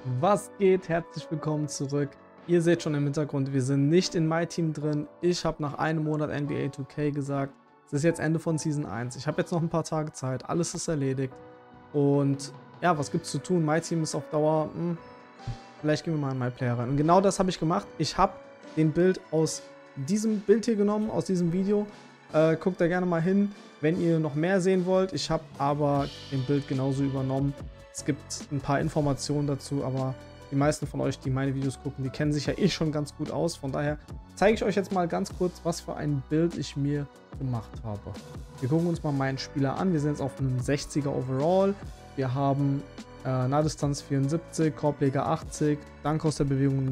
Was geht? Herzlich willkommen zurück. Ihr seht schon im Hintergrund, wir sind nicht in MyTeam drin. Ich habe nach einem Monat NBA 2K gesagt, es ist jetzt Ende von Season 1. Ich habe jetzt noch ein paar Tage Zeit, alles ist erledigt. Und ja, was gibt's zu tun? MyTeam ist auf Dauer, vielleicht gehen wir mal in MyPlayer rein. Und genau das habe ich gemacht. Ich habe den Bild aus diesem Bild hier genommen, aus diesem Video. Guckt da gerne mal hin, wenn ihr noch mehr sehen wollt. Ich habe aber den Bild genauso übernommen. Es gibt ein paar Informationen dazu, aber die meisten von euch, die meine Videos gucken, die kennen sich ja eh schon ganz gut aus. Von daher zeige ich euch jetzt mal ganz kurz, was für ein Bild ich mir gemacht habe. Wir gucken uns mal meinen Spieler an. Wir sind jetzt auf einem 60er Overall. Wir haben Nahdistanz 74, Korbleger 80, Dank aus der Bewegung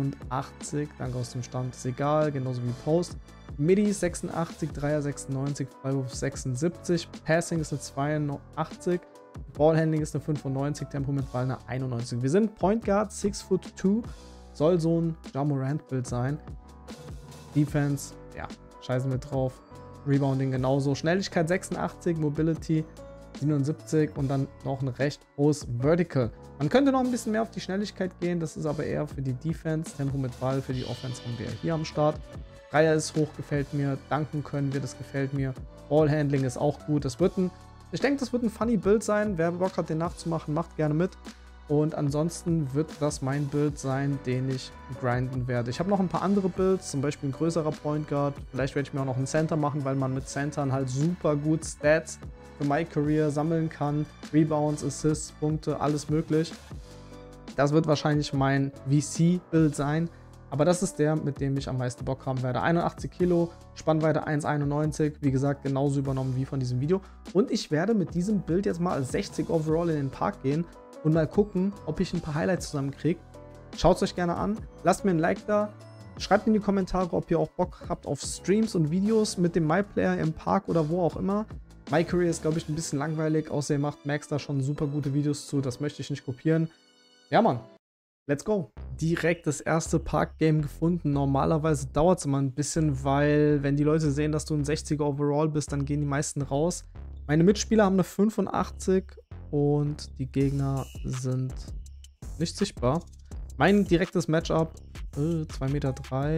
89, Dank aus dem Stand ist egal, genauso wie Post. Midi 86, Dreier 96, Freiwurf 76, Passing ist eine 82, Ballhandling ist eine 95, Tempo mit Ball eine 91. Wir sind Point Guard, 6'2", soll so ein Ja Morant Bild sein. Defense, ja, scheißen wir drauf. Rebounding genauso. Schnelligkeit 86, Mobility 77 und dann noch ein recht hohes Vertical. Man könnte noch ein bisschen mehr auf die Schnelligkeit gehen, das ist aber eher für die Defense. Tempo mit Ball für die Offense haben wir hier am Start. Dreier ist hoch, gefällt mir. Danken können wir, das gefällt mir. Ballhandling ist auch gut. Ich denke, das wird ein funny Bild sein. Wer Bock hat, den nachzumachen, macht gerne mit. Und ansonsten wird das mein Bild sein, den ich grinden werde. Ich habe noch ein paar andere Builds, zum Beispiel ein größerer Point Guard. Vielleicht werde ich mir auch noch einen Center machen, weil man mit Centern halt super gut Stats für My Career sammeln kann. Rebounds, Assists, Punkte, alles möglich. Das wird wahrscheinlich mein VC-Bild sein. Aber das ist der, mit dem ich am meisten Bock haben werde. 81 Kilo, Spannweite 1,91. Wie gesagt, genauso übernommen wie von diesem Video. Und ich werde mit diesem Bild jetzt mal als 60 Overall in den Park gehen und mal gucken, ob ich ein paar Highlights zusammenkriege. Schaut es euch gerne an. Lasst mir ein Like da. Schreibt in die Kommentare, ob ihr auch Bock habt auf Streams und Videos mit dem MyPlayer im Park oder wo auch immer. My Career ist, glaube ich, ein bisschen langweilig. Außerdem macht Max da schon super gute Videos zu. Das möchte ich nicht kopieren. Ja, Mann. Let's go. Direkt das erste Park-Game gefunden. Normalerweise dauert es immer ein bisschen, weil wenn die Leute sehen, dass du ein 60er Overall bist, dann gehen die meisten raus. Meine Mitspieler haben eine 85 und die Gegner sind nicht sichtbar. Mein direktes Matchup, 2,3 Meter,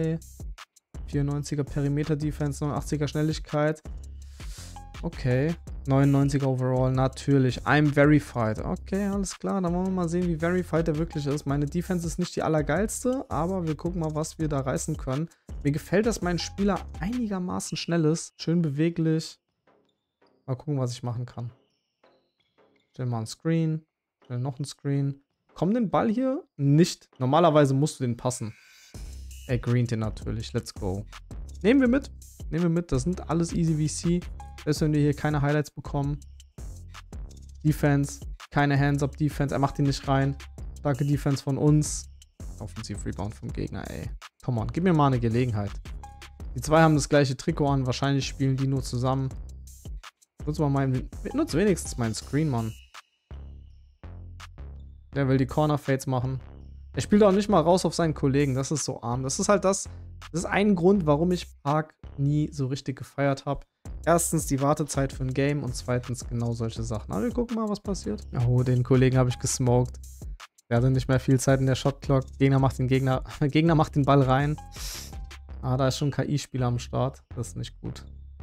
94er Perimeter-Defense, 89er Schnelligkeit. Okay, 99er Overall, natürlich. I'm verified. Okay, alles klar, dann wollen wir mal sehen, wie verified er wirklich ist. Meine Defense ist nicht die allergeilste, aber wir gucken mal, was wir da reißen können. Mir gefällt, dass mein Spieler einigermaßen schnell ist. Schön beweglich. Mal gucken, was ich machen kann. Stell mal ein Screen. Stell noch ein Screen. Komm den Ball hier? Nicht. Normalerweise musst du den passen. Er greent den natürlich. Let's go. Nehmen wir mit. Nehmen wir mit. Das sind alles easy VC. Selbst wenn wir hier keine Highlights bekommen. Defense. Keine Hands-Up-Defense. Er macht ihn nicht rein. Starke Defense von uns. Offensiv-Rebound vom Gegner, ey. Come on, gib mir mal eine Gelegenheit. Die zwei haben das gleiche Trikot an. Wahrscheinlich spielen die nur zusammen. Nutze wenigstens meinen Screen, Mann. Der will die Corner-Fades machen. Er spielt auch nicht mal raus auf seinen Kollegen. Das ist so arm. Das ist halt das. Das ist ein Grund, warum ich Park nie so richtig gefeiert habe. Erstens die Wartezeit für ein Game und zweitens genau solche Sachen. Aber wir gucken mal, was passiert. Oh, den Kollegen habe ich gesmoked. Der hatte nicht mehr viel Zeit in der Shotclock. Gegner macht den Ball rein. Ah, da ist schon ein KI-Spieler am Start. Das ist nicht gut.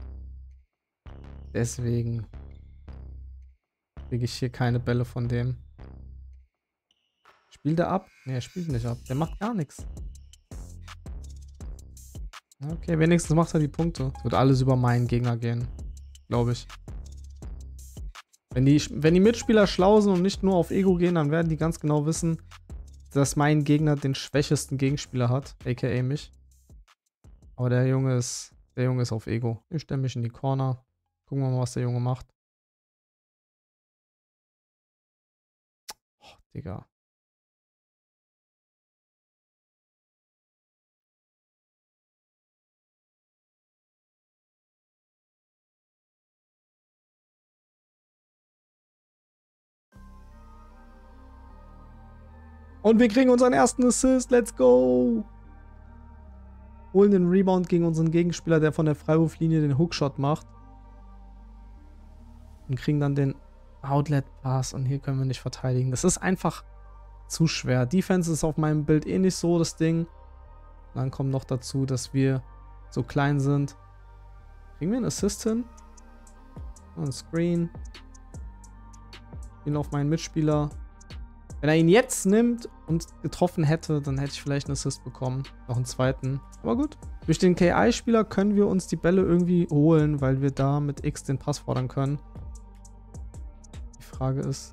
Deswegen kriege ich hier keine Bälle von dem. Spielt er ab? Ne, er spielt nicht ab. Der macht gar nichts. Okay, wenigstens macht er die Punkte. Wird alles über meinen Gegner gehen. Glaube ich. Wenn die Mitspieler schlau sind und nicht nur auf Ego gehen, dann werden die ganz genau wissen, dass mein Gegner den schwächesten Gegenspieler hat. A.k.a. mich. Aber der Junge ist auf Ego. Ich stelle mich in die Corner. Gucken wir mal, was der Junge macht. Oh, Digga. Und wir kriegen unseren ersten Assist. Let's go. Holen den Rebound gegen unseren Gegenspieler, der von der Freiwurflinie den Hookshot macht. Und kriegen dann den Outlet-Pass. Und hier können wir nicht verteidigen. Das ist einfach zu schwer. Defense ist auf meinem Bild eh nicht so das Ding. Dann kommt noch dazu, dass wir so klein sind. Kriegen wir einen Assist hin? Ein Screen. Ihn auf meinen Mitspieler. Wenn er ihn jetzt nimmt und getroffen hätte, dann hätte ich vielleicht einen Assist bekommen. Noch einen zweiten. Aber gut. Durch den KI-Spieler können wir uns die Bälle irgendwie holen, weil wir da mit X den Pass fordern können. Die Frage ist...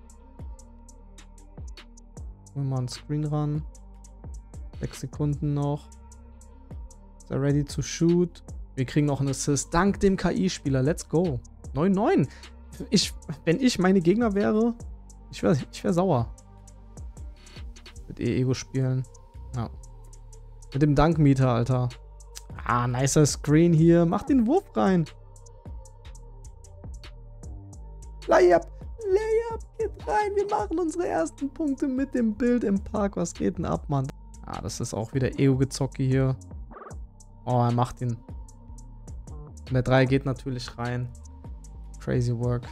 Holen wir mal einen Screen ran. 6 Sekunden noch. Ist er ready to shoot? Wir kriegen noch einen Assist. Dank dem KI-Spieler. Let's go. 9-9. Wenn ich meine Gegner wäre, ich wär sauer. Mit Ego spielen. Ja. Mit dem Dankmieter, Alter. Ah, nicer Screen hier. Mach den Wurf rein. Layup. Layup. Geht rein. Wir machen unsere ersten Punkte mit dem Bild im Park. Was geht denn ab, Mann? Ah, das ist auch wieder Ego-Gezocke hier. Oh, er macht ihn. Und der 3 geht natürlich rein. Crazy work.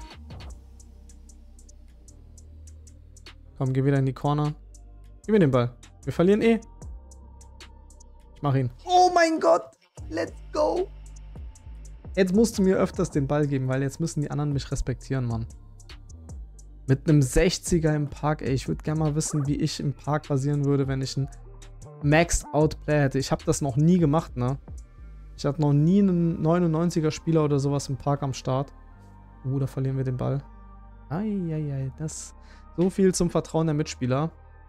Komm, geh wieder in die Corner. Gib mir den Ball. Wir verlieren eh. Ich mach ihn. Oh mein Gott. Let's go. Jetzt musst du mir öfters den Ball geben, weil jetzt müssen die anderen mich respektieren, Mann. Mit einem 60er im Park, ey. Ich würde gerne mal wissen, wie ich im Park rasieren würde, wenn ich einen Maxed-Out-Player hätte. Ich habe das noch nie gemacht, ne? Ich hatte noch nie einen 99er-Spieler oder sowas im Park am Start. Da verlieren wir den Ball. Eieiei, das... So viel zum Vertrauen der Mitspieler.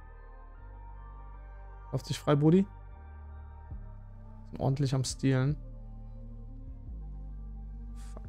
Auf dich frei, Brudi. Ordentlich am Stealen. Fuck.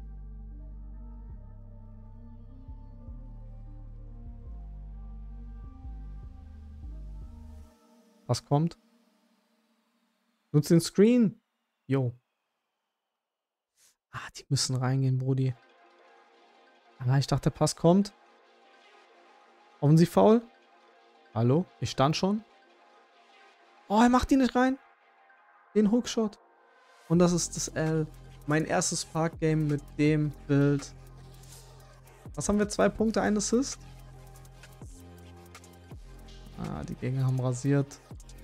Was kommt? Nutz den Screen. Yo. Ah, die müssen reingehen, Brudi. Ah, ich dachte, der Pass kommt. Offensiv faul. Hallo? Ich stand schon. Oh, er macht die nicht rein. Den Hookshot. Und das ist das L. Mein erstes Park-Game mit dem Bild. Was haben wir? 2 Punkte, 1 Assist. Ah, die Gegner haben rasiert.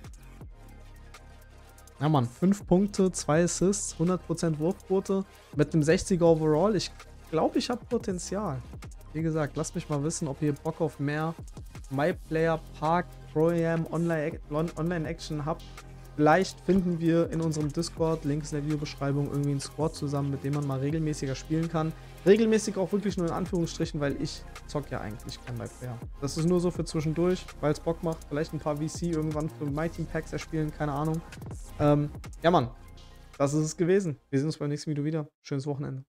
Ja, Mann. 5 Punkte, 2 Assists, 100% Wurfquote. Mit einem 60er Overall. Ich glaube, ich habe Potenzial. Wie gesagt, lasst mich mal wissen, ob ihr Bock auf mehr MyPlayer Park Pro-Am Online-Action habt. Vielleicht finden wir in unserem Discord, Link ist in der Videobeschreibung, irgendwie einen Squad zusammen, mit dem man mal regelmäßiger spielen kann. Regelmäßig auch wirklich nur in Anführungsstrichen, weil ich zock ja eigentlich kein MyPlayer. Das ist nur so für zwischendurch, weil es Bock macht. Vielleicht ein paar VC irgendwann für MyTeam-Packs erspielen, keine Ahnung. Ja, Mann, das ist es gewesen. Wir sehen uns beim nächsten Video wieder. Schönes Wochenende.